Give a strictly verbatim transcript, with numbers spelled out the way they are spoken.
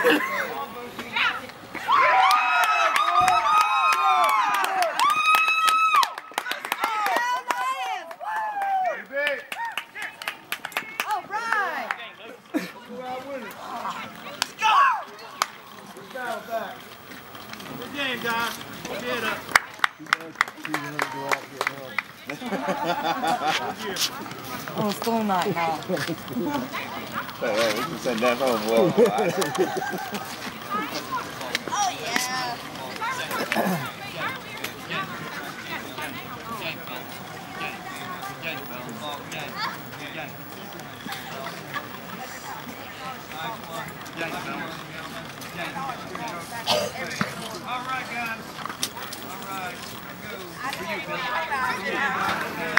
Good game, guys. Get up. Oh, school night now. Hey, hey, we can send that home. Well, oh, yeah. All right, guys. All right. Go. For you, Bill.